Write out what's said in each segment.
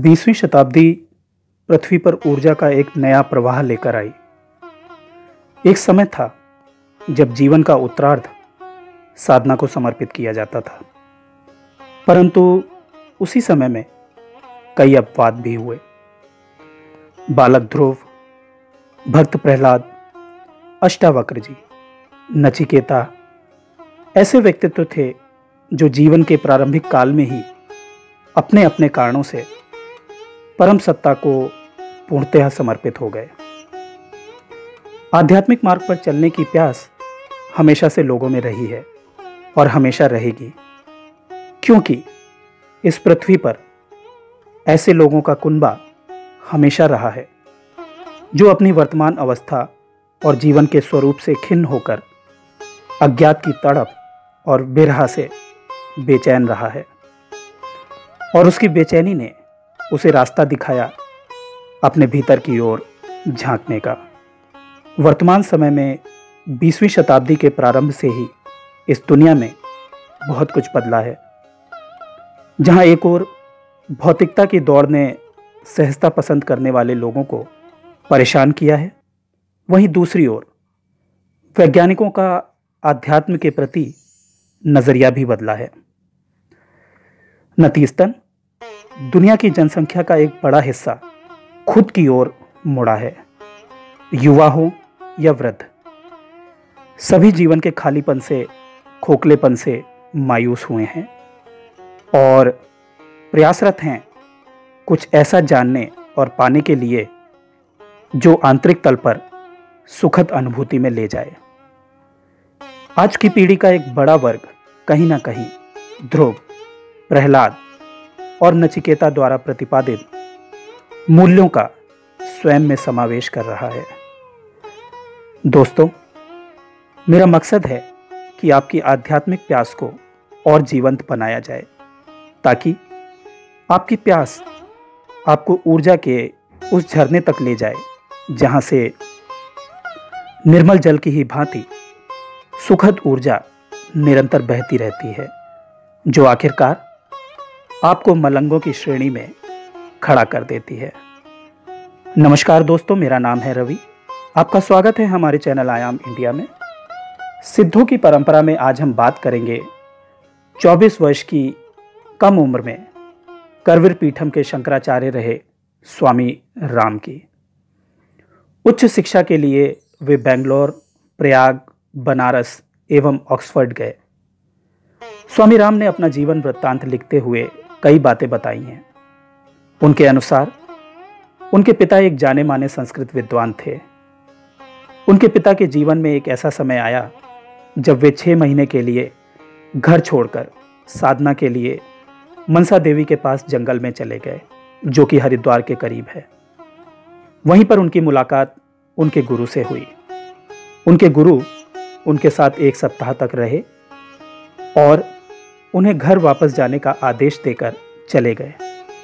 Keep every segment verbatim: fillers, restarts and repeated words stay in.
बीसवीं शताब्दी पृथ्वी पर ऊर्जा का एक नया प्रवाह लेकर आई। एक समय था जब जीवन का उत्तरार्ध साधना को समर्पित किया जाता था, परंतु उसी समय में कई अपवाद भी हुए। बालक ध्रुव, भक्त प्रहलाद, अष्टावक्र जी, नचिकेता ऐसे व्यक्तित्व थे जो जीवन के प्रारंभिक काल में ही अपने अपने कारणों से परम सत्ता को पूर्णतः समर्पित हो गए। आध्यात्मिक मार्ग पर चलने की प्यास हमेशा से लोगों में रही है और हमेशा रहेगी, क्योंकि इस पृथ्वी पर ऐसे लोगों का कुनबा हमेशा रहा है जो अपनी वर्तमान अवस्था और जीवन के स्वरूप से खिन्न होकर अज्ञात की तड़प और बिरहा से बेचैन रहा है, और उसकी बेचैनी ने उसे रास्ता दिखाया अपने भीतर की ओर झांकने का। वर्तमान समय में बीसवीं शताब्दी के प्रारंभ से ही इस दुनिया में बहुत कुछ बदला है। जहां एक ओर भौतिकता की दौड़ ने सहजता पसंद करने वाले लोगों को परेशान किया है, वहीं दूसरी ओर वैज्ञानिकों का आध्यात्म के प्रति नजरिया भी बदला है। नतीजतन दुनिया की जनसंख्या का एक बड़ा हिस्सा खुद की ओर मुड़ा है। युवा हो या वृद्ध, सभी जीवन के खालीपन से, खोखलेपन से मायूस हुए हैं और प्रयासरत हैं कुछ ऐसा जानने और पाने के लिए जो आंतरिक तल पर सुखद अनुभूति में ले जाए। आज की पीढ़ी का एक बड़ा वर्ग कहीं ना कहीं ध्रुव, प्रहलाद और नचिकेता द्वारा प्रतिपादित मूल्यों का स्वयं में समावेश कर रहा है। दोस्तों, मेरा मकसद है कि आपकी आध्यात्मिक प्यास को और जीवंत बनाया जाए, ताकि आपकी प्यास आपको ऊर्जा के उस झरने तक ले जाए जहां से निर्मल जल की ही भांति सुखद ऊर्जा निरंतर बहती रहती है, जो आखिरकार आपको मलंगों की श्रेणी में खड़ा कर देती है। नमस्कार दोस्तों, मेरा नाम है रवि। आपका स्वागत है हमारे चैनल आयाम इंडिया में। सिद्धों की परंपरा में आज हम बात करेंगे चौबीस वर्ष की कम उम्र में करवीर पीठम के शंकराचार्य रहे स्वामी राम की। उच्च शिक्षा के लिए वे बेंगलोर, प्रयाग, बनारस एवं ऑक्सफोर्ड गए। स्वामी राम ने अपना जीवन वृत्तांत लिखते हुए कई बातें बताई हैं। उनके अनुसार उनके पिता एक जाने माने संस्कृत विद्वान थे। उनके पिता के जीवन में एक ऐसा समय आया जब वे छह महीने के लिए घर छोड़कर साधना के लिए मनसा देवी के पास जंगल में चले गए, जो कि हरिद्वार के करीब है। वहीं पर उनकी मुलाकात उनके गुरु से हुई। उनके गुरु उनके साथ एक सप्ताह तक रहे और उन्हें घर वापस जाने का आदेश देकर चले गए।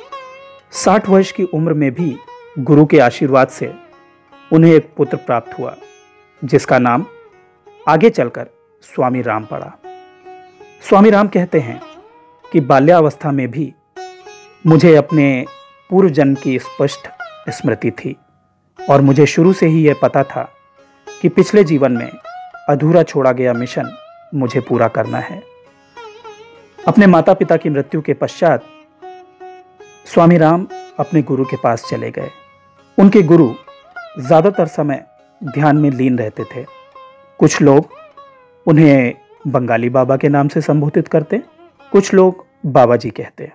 साठ वर्ष की उम्र में भी गुरु के आशीर्वाद से उन्हें एक पुत्र प्राप्त हुआ, जिसका नाम आगे चलकर स्वामी राम पड़ा। स्वामी राम कहते हैं कि बाल्यावस्था में भी मुझे अपने पूर्व जन्म की स्पष्ट स्मृति थी और मुझे शुरू से ही यह पता था कि पिछले जीवन में अधूरा छोड़ा गया मिशन मुझे पूरा करना है। अपने माता पिता की मृत्यु के पश्चात स्वामी राम अपने गुरु के पास चले गए। उनके गुरु ज़्यादातर समय ध्यान में लीन रहते थे। कुछ लोग उन्हें बंगाली बाबा के नाम से संबोधित करते, कुछ लोग बाबा जी कहते।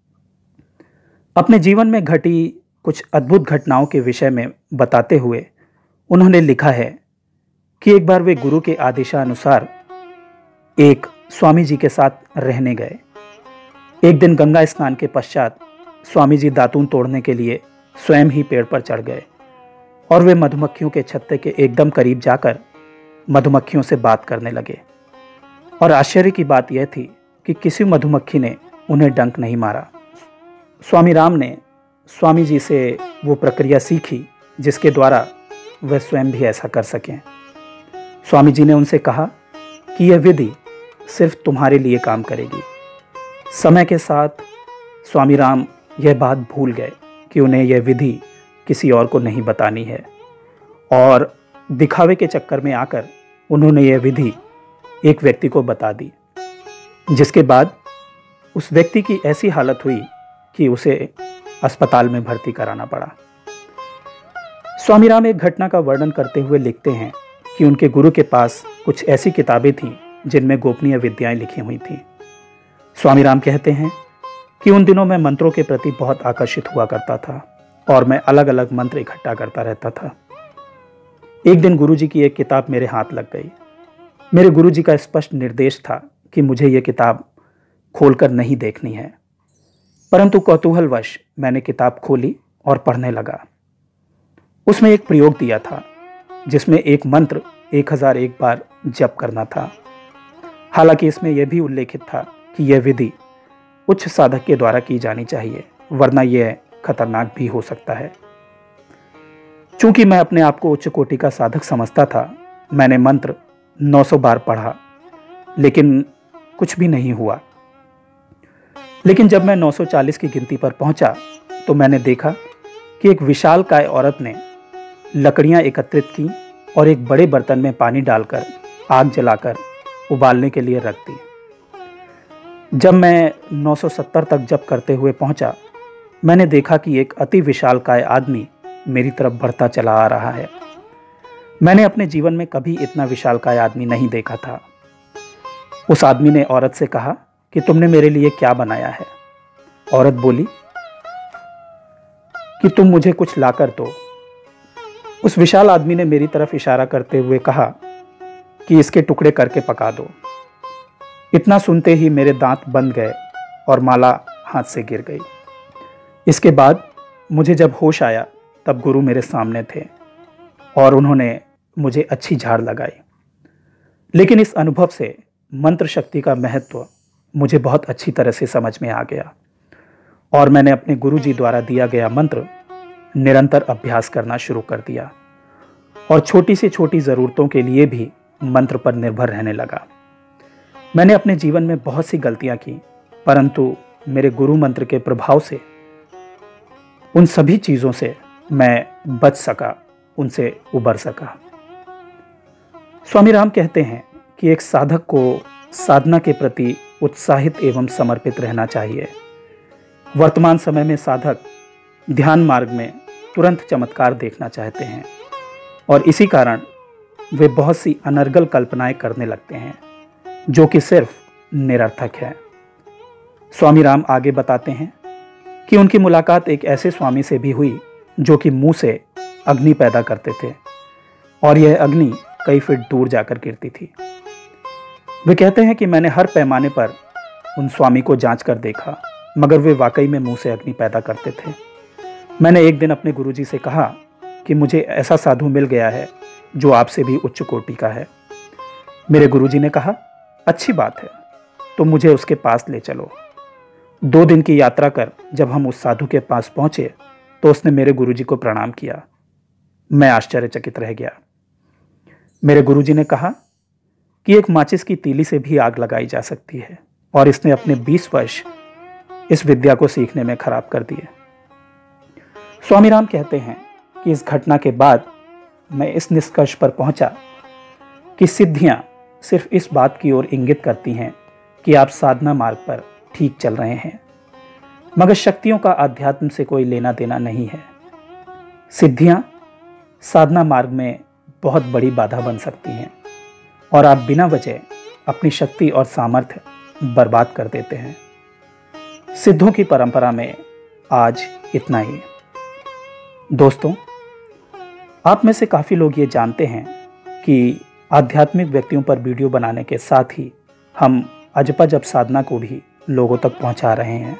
अपने जीवन में घटी कुछ अद्भुत घटनाओं के विषय में बताते हुए उन्होंने लिखा है कि एक बार वे गुरु के आदेशानुसार एक स्वामी जी के साथ रहने गए। एक दिन गंगा स्नान के पश्चात स्वामी जी दातून तोड़ने के लिए स्वयं ही पेड़ पर चढ़ गए और वे मधुमक्खियों के छत्ते के एकदम करीब जाकर मधुमक्खियों से बात करने लगे। और आश्चर्य की बात यह थी कि किसी मधुमक्खी ने उन्हें डंक नहीं मारा। स्वामी राम ने स्वामी जी से वो प्रक्रिया सीखी जिसके द्वारा वह स्वयं भी ऐसा कर सकें। स्वामी जी ने उनसे कहा कि यह विधि सिर्फ तुम्हारे लिए काम करेगी। समय के साथ स्वामी राम यह बात भूल गए कि उन्हें यह विधि किसी और को नहीं बतानी है, और दिखावे के चक्कर में आकर उन्होंने यह विधि एक व्यक्ति को बता दी, जिसके बाद उस व्यक्ति की ऐसी हालत हुई कि उसे अस्पताल में भर्ती कराना पड़ा। स्वामी राम एक घटना का वर्णन करते हुए लिखते हैं कि उनके गुरु के पास कुछ ऐसी किताबें थीं जिनमें गोपनीय विद्याएं लिखी हुई थीं। स्वामी राम कहते हैं कि उन दिनों मैं मंत्रों के प्रति बहुत आकर्षित हुआ करता था और मैं अलग अलग मंत्र इकट्ठा करता रहता था। एक दिन गुरुजी की एक किताब मेरे हाथ लग गई। मेरे गुरुजी का स्पष्ट निर्देश था कि मुझे यह किताब खोलकर नहीं देखनी है, परंतु कौतूहलवश मैंने किताब खोली और पढ़ने लगा। उसमें एक प्रयोग दिया था जिसमें एक मंत्र एक हजार एक बार जप करना था। हालांकि इसमें यह भी उल्लेखित था कि यह विधि उच्च साधक के द्वारा की जानी चाहिए, वरना यह खतरनाक भी हो सकता है। चूंकि मैं अपने आप को उच्च कोटि का साधक समझता था, मैंने मंत्र नौ सौ बार पढ़ा, लेकिन कुछ भी नहीं हुआ। लेकिन जब मैं नौ सौ चालीस की गिनती पर पहुंचा तो मैंने देखा कि एक विशालकाय औरत ने लकड़ियां एकत्रित की और एक बड़े बर्तन में पानी डालकर आग जलाकर उबालने के लिए रख दी। जब मैं नौ सौ सत्तर तक जप करते हुए पहुंचा, मैंने देखा कि एक अति विशालकाय आदमी मेरी तरफ बढ़ता चला आ रहा है। मैंने अपने जीवन में कभी इतना विशालकाय आदमी नहीं देखा था। उस आदमी ने औरत से कहा कि तुमने मेरे लिए क्या बनाया है? औरत बोली कि तुम मुझे कुछ लाकर दो। उस विशाल आदमी ने मेरी तरफ इशारा करते हुए कहा कि इसके टुकड़े करके पका दो। इतना सुनते ही मेरे दांत बंद गए और माला हाथ से गिर गई। इसके बाद मुझे जब होश आया तब गुरु मेरे सामने थे और उन्होंने मुझे अच्छी झाड़ लगाई। लेकिन इस अनुभव से मंत्र शक्ति का महत्व मुझे बहुत अच्छी तरह से समझ में आ गया और मैंने अपने गुरु जी द्वारा दिया गया मंत्र निरंतर अभ्यास करना शुरू कर दिया और छोटी से छोटी ज़रूरतों के लिए भी मंत्र पर निर्भर रहने लगा। मैंने अपने जीवन में बहुत सी गलतियां की, परंतु मेरे गुरु मंत्र के प्रभाव से उन सभी चीज़ों से मैं बच सका, उनसे उबर सका। स्वामी राम कहते हैं कि एक साधक को साधना के प्रति उत्साहित एवं समर्पित रहना चाहिए। वर्तमान समय में साधक ध्यान मार्ग में तुरंत चमत्कार देखना चाहते हैं और इसी कारण वे बहुत सी अनर्गल कल्पनाएं करने लगते हैं जो कि सिर्फ निरर्थक है। स्वामी राम आगे बताते हैं कि उनकी मुलाकात एक ऐसे स्वामी से भी हुई जो कि मुंह से अग्नि पैदा करते थे और यह अग्नि कई फीट दूर जाकर गिरती थी। वे कहते हैं कि मैंने हर पैमाने पर उन स्वामी को जांच कर देखा, मगर वे वाकई में मुंह से अग्नि पैदा करते थे। मैंने एक दिन अपने गुरुजी से कहा कि मुझे ऐसा साधु मिल गया है जो आपसे भी उच्च कोटि का है। मेरे गुरुजी ने कहा, अच्छी बात है, तो मुझे उसके पास ले चलो। दो दिन की यात्रा कर जब हम उस साधु के पास पहुंचे तो उसने मेरे गुरुजी को प्रणाम किया। मैं आश्चर्यचकित रह गया। मेरे गुरुजी ने कहा कि एक माचिस की तीली से भी आग लगाई जा सकती है और इसने अपने बीस वर्ष इस विद्या को सीखने में खराब कर दिए। स्वामी राम कहते हैं कि इस घटना के बाद मैं इस निष्कर्ष पर पहुंचा कि सिद्धियां सिर्फ इस बात की ओर इंगित करती हैं कि आप साधना मार्ग पर ठीक चल रहे हैं, मगर शक्तियों का आध्यात्म से कोई लेना देना नहीं है। सिद्धियां साधना मार्ग में बहुत बड़ी बाधा बन सकती हैं और आप बिना वजह अपनी शक्ति और सामर्थ्य बर्बाद कर देते हैं। सिद्धों की परंपरा में आज इतना ही। दोस्तों, आप में से काफ़ी लोग ये जानते हैं कि आध्यात्मिक व्यक्तियों पर वीडियो बनाने के साथ ही हम अजपा जप साधना को भी लोगों तक पहुंचा रहे हैं।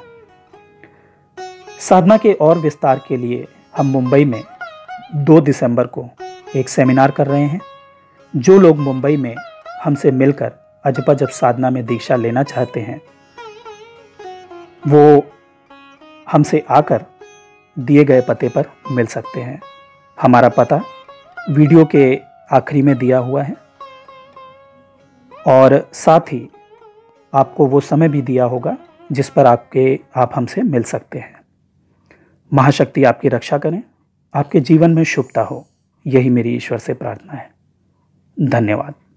साधना के और विस्तार के लिए हम मुंबई में दो दिसंबर को एक सेमिनार कर रहे हैं। जो लोग मुंबई में हमसे मिलकर अजपा जप साधना में दीक्षा लेना चाहते हैं वो हमसे आकर दिए गए पते पर मिल सकते हैं। हमारा पता वीडियो के आखिरी में दिया हुआ है और साथ ही आपको वो समय भी दिया होगा जिस पर आपके आप हमसे मिल सकते हैं। महाशक्ति आपकी रक्षा करें, आपके जीवन में शुभता हो, यही मेरी ईश्वर से प्रार्थना है। धन्यवाद।